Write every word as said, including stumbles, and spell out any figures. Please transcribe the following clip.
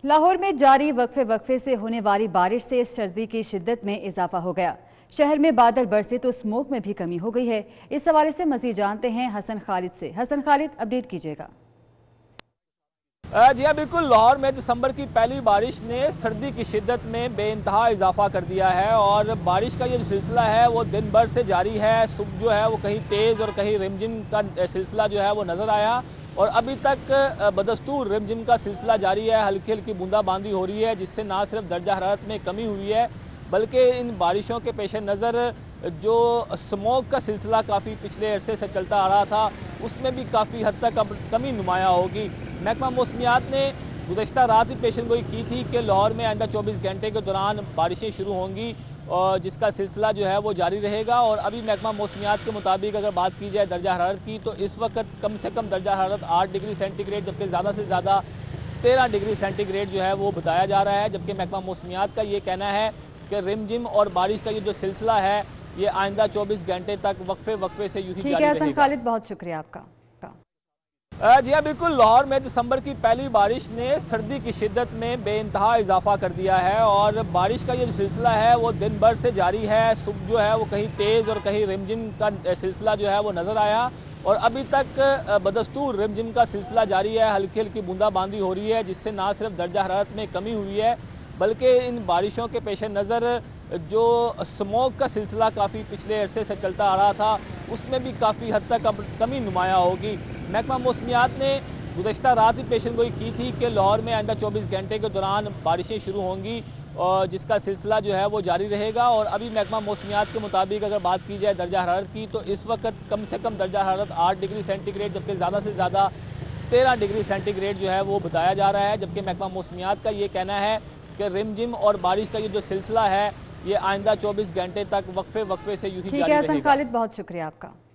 लाहौर में जारी वक्फे वक्फे से होने वाली बारिश से सर्दी की शिद्दत में इजाफा हो गया। शहर में बादल बरसे तो स्मोक में भी कमी हो गई है। इस हवाले से मजीद जानते हैं हसन खालिद से। हसन खालिद, अपडेट कीजिएगा। जी हाँ, बिल्कुल। लाहौर में दिसंबर की पहली बारिश ने सर्दी की शिद्दत में बेइंतहा इजाफा कर दिया है और बारिश का ये जो सिलसिला है वो दिन भर से जारी है। सुबह जो है वो कहीं तेज़ और कहीं रिमझिम का सिलसिला जो है वो नज़र आया और अभी तक बदस्तूर रिमझिम का सिलसिला जारी है। हल्की हल्की बूंदाबांदी हो रही है जिससे ना सिर्फ दर्जा हरारत में कमी हुई है बल्कि इन बारिशों के पेश नज़र जो स्मोक का सिलसिला काफ़ी पिछले अरसे से चलता आ रहा था उसमें भी काफ़ी हद तक अब कमी नुमाया होगी। महकमा मौसमियात ने गुज़श्ता रात ही पेशन गोई की थी कि लाहौर में आइंदा चौबीस घंटे के दौरान बारिशें शुरू होंगी और जिसका सिलसिला जो है वो जारी रहेगा। और अभी महकमा मौसमियात के मुताबिक अगर बात की जाए दर्जा हरारत की तो इस वक्त कम से कम दर्जा हरारत आठ डिग्री सेंटीग्रेड जबकि ज़्यादा से ज़्यादा तेरह डिग्री सेंटीग्रेड जो है वो बताया जा रहा है। जबकि महकमा मौसमियात का ये कहना है कि रिमझिम और बारिश का ये जो सिलसिला है ये आइंदा चौबीस घंटे तक वक्फे वक्फे से यूं ही जारी रहेगा। ठीक है खालिद, बहुत शुक्रिया आपका। जी हाँ, बिल्कुल। लाहौर में दिसंबर की पहली बारिश ने सर्दी की शिद्दत में बेइंतहा इजाफा कर दिया है और बारिश का ये जो सिलसिला है वो दिन भर से जारी है। सुबह जो है वो कहीं तेज़ और कहीं रिमझिम का सिलसिला जो है वो नज़र आया और अभी तक बदस्तूर रिमझिम का सिलसिला जारी है। हल्की हल्की बूंदाबांदी हो रही है जिससे ना सिर्फ दर्जा हरारत में कमी हुई है बल्कि इन बारिशों के पेश नज़र जो स्मोक का सिलसिला काफ़ी पिछले अरसे से चलता आ रहा था उसमें भी काफ़ी हद तक अब कमी नुमाया होगी। महकमा मौसमियात ने गुज़श्ता रात ही पेशन गोई की थी कि लाहौर में आइंदा चौबीस घंटे के दौरान बारिशें शुरू होंगी और जिसका सिलसिला जो है वो जारी रहेगा। और अभी महकमा मौसमियात के मुताबिक अगर बात की जाए दर्जा हरारत की तो इस वक्त कम से कम दर्जा हरारत आठ डिग्री सेंटीग्रेड जबकि ज़्यादा से ज़्यादा तेरह डिग्री सेंटीग्रेड जो है वो बताया जा रहा है। जबकि महकमा मौसमियात का ये कहना है कि रिमझिम और बारिश का ये जो सिलसिला है ये आइंदा चौबीस घंटे तक वक्फे वक्फे से यूं ही जारी रहेगा। ठीक है खालिद, बहुत शुक्रिया आपका।